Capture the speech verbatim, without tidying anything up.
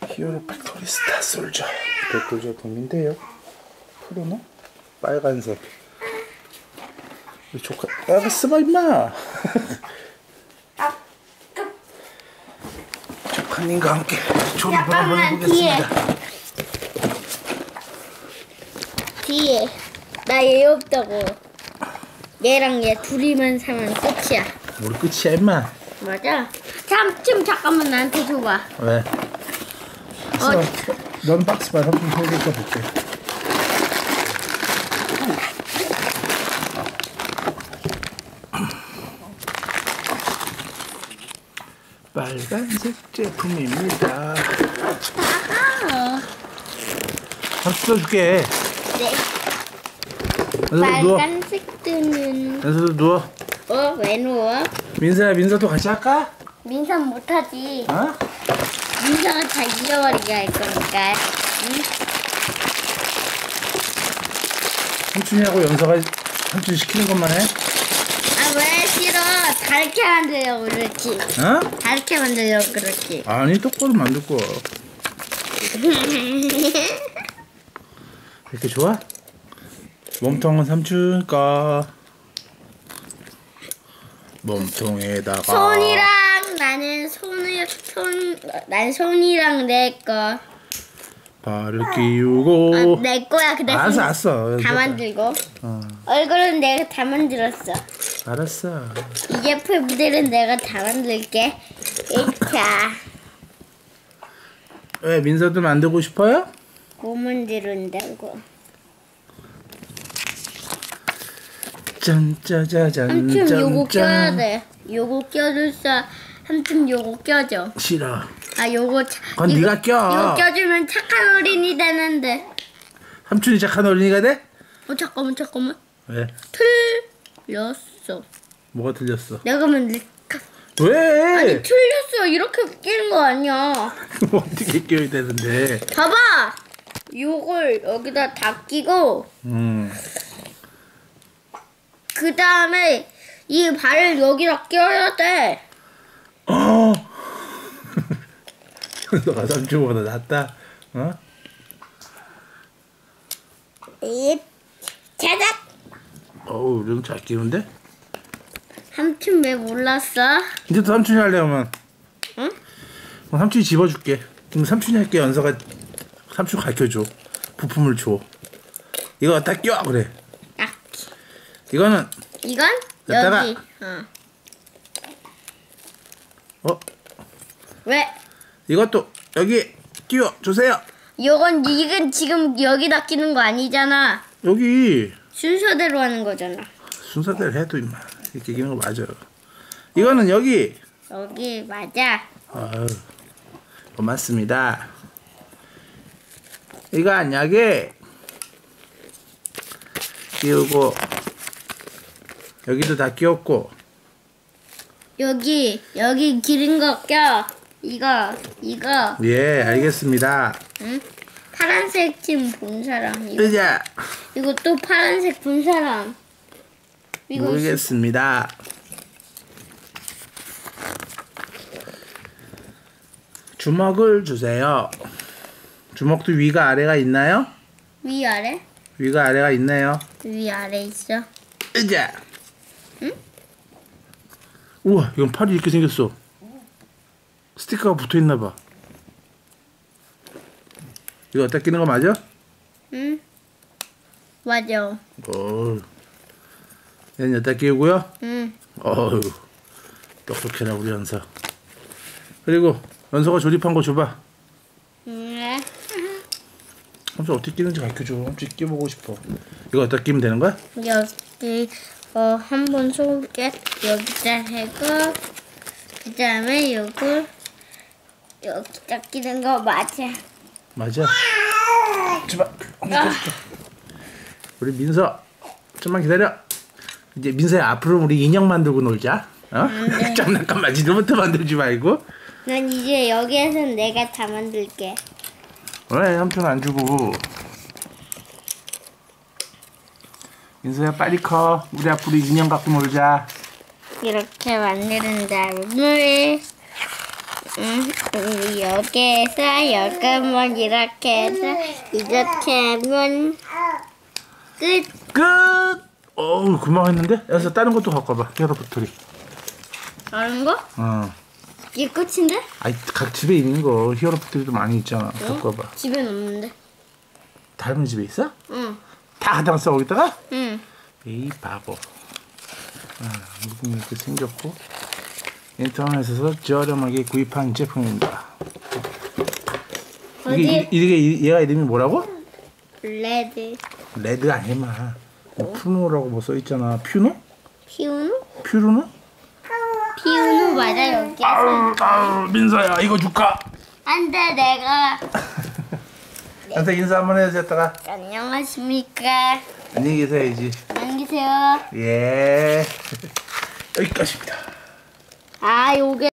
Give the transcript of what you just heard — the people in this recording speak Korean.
히어로 팩토리 스타 솔저 댓글 제품인데요. 푸르노 빨간색. 우리 조카 야 쓰마 임마. 조카님과 함께 조립을 한번 해보겠습니다. 뒤에 나 얘 없다고. 얘랑 얘 둘이만 사면 끝이야. 우리 끝이야 임마. 맞아. 잠, 잠깐만 나한테 줘봐. 왜? 어, 넌 박스 봐. 삼촌 설계서 볼게. 빨간색 제품입니다. 아하. 삼촌 써줄게. 네. 연서도 누워. 빨간색 뜨는. 연서도 누워. 어, 왜 누워? 민서야, 민서도 같이 할까? 민선 못하지. 어? 민서가 다 잃어버리게 할 거니까. 응? 삼촌이하고 연서가 삼촌 시키는 것만 해? 아, 왜 싫어? 다르게 만들려고 그렇지. 어? 다르게 만들려고 그렇지. 아니, 똑바로 만들 거야. 이렇게 좋아? 몸통은 삼촌 거. 몸통에다가 손이랑 나는 손을 손 난 손이랑 내 거. 발을 끼우고. 아, 내 거야. 그래. 알았어, 알았어. 다 만들고. 어, 얼굴은 내가 다 만들었어. 알았어. 이 제품들은 내가 다 만들게. 이차. 왜 민서도 만들고 싶어요? 뭐 만들었다고? 짠짜자잔. 삼촌 요거 껴야 짠짠. 돼. 요거 껴줬어. 삼촌 요거 껴줘. 싫어. 아 요거 차, 그건 이거, 네가 껴. 이거 껴주면 착한 어린이 되는데. 삼촌이 착한 어린이가 돼? 어 잠깐만 잠깐만. 왜? 틀렸어. 뭐가 틀렸어? 내가 만들. 왜? 아니 틀렸어. 이렇게 끼는 거 아니야. 그럼 어떻게 껴야 되는데? 봐봐. 요걸 여기다 다 끼고 음. 그 다음에 이 발을 여기다 껴야 돼. 어. 현서가 삼촌보다 낫다. 어? 이 자작. 어우, 좀 잘 끼는데? 삼촌 왜 몰랐어? 이제 또 삼촌이 할래 하면. 응? 그럼 삼촌이 집어줄게. 그럼 삼촌이 할게. 연서가 삼촌 가르쳐줘. 부품을 줘. 이거 갖다 껴 그래. 아, 이거는 이건 여기다가. 여기. 어. 어 왜? 이것도 여기 끼워 주세요. 이건 이건 지금 여기다 끼는 거 아니잖아. 여기 순서대로 하는 거잖아. 순서대로 해도 임마 이렇게 끼는 거 맞아. 이거는 여기. 여기 맞아. 아유, 고맙습니다. 이건 여기 끼우고 여기도 다 끼웠고. 여기 여기 기른 거 껴. 이거 이거. 예, 알겠습니다. 응? 파란색 팀 본 사람. 이거, 으자. 이거 또 파란색 본 사람. 이거 모르겠습니다. 주먹을 주세요. 주먹도 위가 아래가 있나요? 위 아래? 위가 아래가 있네요. 위 아래 있어. 으자. 응? 우와, 이건 팔이 이렇게 생겼어. 스티커가 붙어 있나 봐. 이거 어디다 끼는 거 맞아? 응? 맞아. 어. 얘는 여기다 끼우고요. 응. 어휴, 똑똑해라 우리 연서. 그리고 연서가 조립한 거 줘봐. 응. 삼촌 어떻게 끼는지 가르쳐줘. 삼촌 끼워보고 싶어. 이거 어디다 끼면 되는 거야? 여기 어 한번 속에 여기다 해고 그 다음에 요거 여기다 끼는 거 맞아. 맞아. 제발. 우리 민서 좀만 기다려. 이제 민서야, 앞으로 우리 인형 만들고 놀자. 어? 네. 장난감 마지노부터 만들지 말고. 난 이제 여기에서 내가 다 만들게. 왜 삼촌 안 주고? 민서야, 빨리 커. 우리 앞으로 인형 갖고 놀자. 이렇게 만드는 다음에 음, 음, 여기에서 여기만 이렇게 해서 이렇게 하면 끝. 끝! 어우, 금방 했는데? 여기서 다른 것도 갖고 와봐. 히어로 배터리. 다른 거? 어. 이게 끝인데? 아이, 각 집에 있는 거 히어로 배터리도 많이 있잖아. 갖고 와봐. 집엔 없는데. 다른 집에 있어? 응. 다 갖다 놨어, 거기다가? 응. 에이, 바보. 아, 무슨 이렇게 생겼고. 인터넷에서 저렴하게 구입한 제품입니다. 어디? 이게, 이게 얘가 이름이 뭐라고? 레드. 레드 아니마. 뭐 푸노라고 뭐 써있잖아. 퓨노? 피우노? 퓨르노? 피우노 맞아 여기. 아우, 아우, 민서야, 이거 줄까? 안돼 내가. 한테 인사 한번 해야지, 했다가. 안녕하십니까. 안녕히 계세요지. 안녕히 계세요. 예. 여기까지입니다. 아 요게.